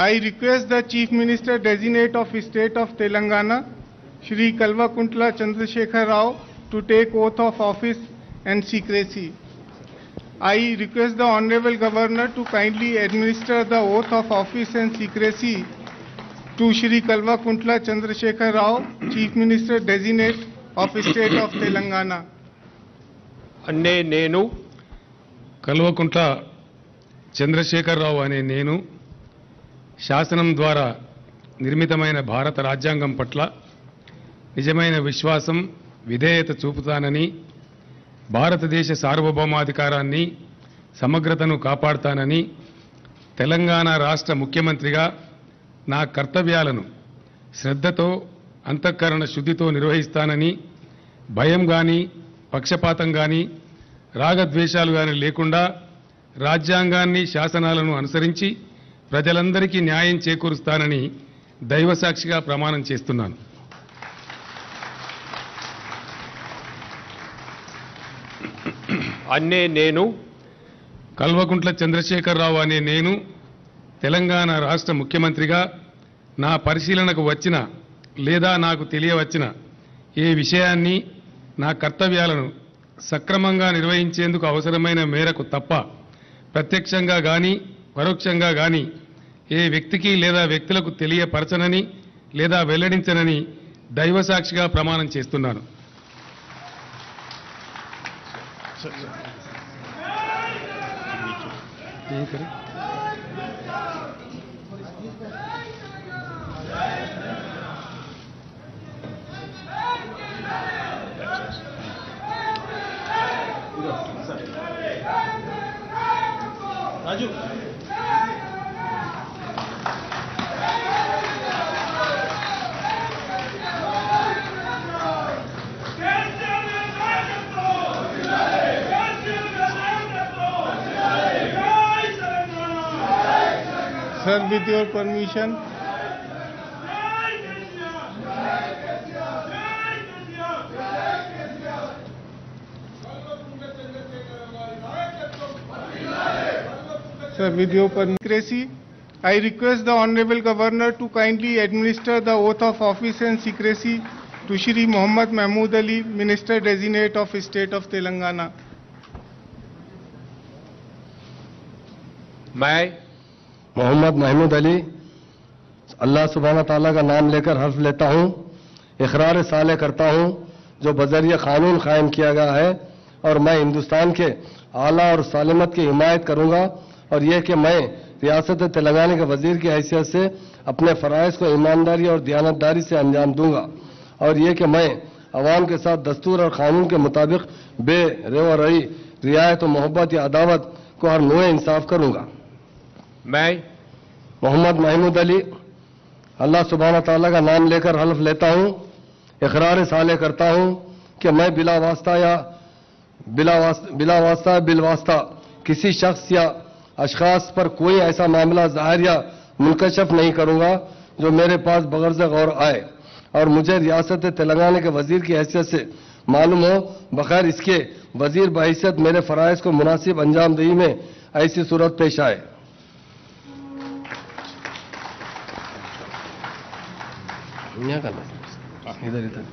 I request the Chief Minister Designate of State of Telangana, Shri Kalvakuntla Chandrasekhar Rao, to take oath of office and secrecy. I request the Honorable Governor to kindly administer the oath of office and secrecy to Shri Kalvakuntla Chandrasekhar Rao, Chief Minister Designate of State of Telangana. అన్నే నేను కల్వకుంట్ల చంద్రశేఖరరావు అనే నేను శాసనం ద్వారా నిర్మితమైన భారత రాజ్యాంగం పట్ల నిజమైన విశ్వాసం విధేయత చూపుతానని భారతదేశ సార్వభౌమాధికారాన్ని సమగ్రతను కాపాడుతానని తెలంగాణ రాష్ట్ర ముఖ్యమంత్రిగా నా కర్తవ్యాలను శ్రద్ధతో అంతఃకరణ శుద్ధితో నిర్వహిస్తానని భయం గాని పక్షపాతం గాని రాగద్వేషాలు గాని లేకుండా రాజ్యాంగాన్ని శాసనాలను అనుసరించి ప్రజలందరికీ న్యాయం చేకూరుస్తానని దైవసాక్షిగా ప్రమాణం చేస్తున్నాను. అన్నే నేను కల్వకుంట్ల చంద్రశేఖరరావు అనే నేను తెలంగాణ రాష్ట్ర ముఖ్యమంత్రిగా నా పరిశీలనకు వచ్చిన లేదా నాకు తెలియవచ్చిన ఏ విషయాన్ని నా కర్తవ్యాలను సక్రమంగా నిర్వహించేందుకు అవసరమైన మేరకు తప్ప ప్రత్యక్షంగా గాని పరోక్షంగా గాని ఏ వ్యక్తికి లేదా వ్యక్తులకు తెలియపరచనని లేదా వెల్లడించనని దైవసాక్షిగా ప్రమాణం చేస్తున్నాను. రాజు Sir, with your permission. Sir, with your permission, I request the Honorable Governor to kindly administer the oath of office and secrecy to Shri Mohammad Mahmood Ali, Minister Designate of State of Telangana. मैं मोहम्मद महमूद अली अल्लाह सुब्हाना ताला का नाम लेकर हर्फ लेता हूँ, इकरार साले करता हूँ जो बजरिया कानून कायम किया गया है और मैं हिंदुस्तान के आला और सालमत की हिमायत करूँगा और यह कि मैं रियासत तेलंगाना के वजीर की हैसियत से अपने फ़राइज़ को ईमानदारी और दयानतदारी से अंजाम दूंगा और यह कि मैं अवाम के साथ दस्तूर और कानून के मुताबिक बेरेवरई रियायत और मोहब्बत या अदावत को हर नोए इंसाफ करूँगा। मैं मोहम्मद महमूद अली अल्लाह सुब्हाना ताला का नाम लेकर हल्फ लेता हूँ, इकरार साले करता हूँ कि मैं बिलवास्ता किसी शख्स या अशखास पर कोई ऐसा मामला ज़ाहिर या मुनकशफ नहीं करूँगा जो मेरे पास बगर्ज़ गौर आए और मुझे रियासत तेलंगाना के वजीर की हैसियत से मालूम हो, बगैर इसके वजीर बहैसियत मेरे फ़राइज़ को मुनासिब अंजाम दही में ऐसी सूरत पेश आए। इधर इधर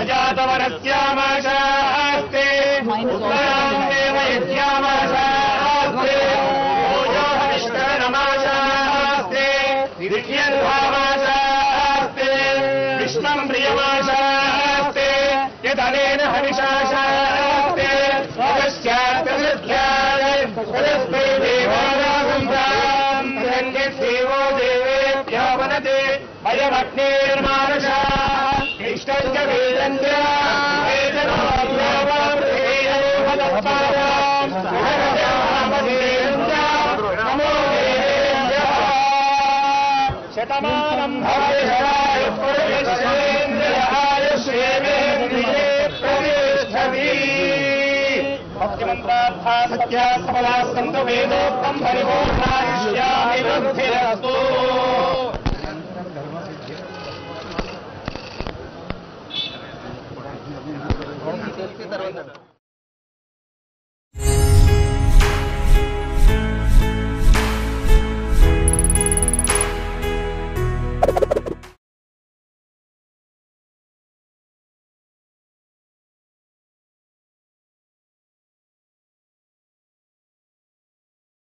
जातवरस्यामाशास्ते उत्तरां देव यज्ञामाशास्ते भोजो हविष्करमाशास्ते दिव्यन्भामाशास्ते विष्णं प्रियमाशास्ते यदनेन हविषाशास्ते अगस्यात्तदृत्याय तदस्मै देवानागुंसां धन्यदेवो देवेभ्यो वदते अयमग्नेर्मानशः इष्टञ्च वेदञ्च शतमानं भवेशराय पुरुषेन्द्रियाय श्रेवेन्द्रिये प्रतिष्ठति भक्तिमन्त्रार्था सत्या सबला सन्तु वेदोक्तं परिपूर्णायुष्यामि वृद्धिरस्तु తర్వాత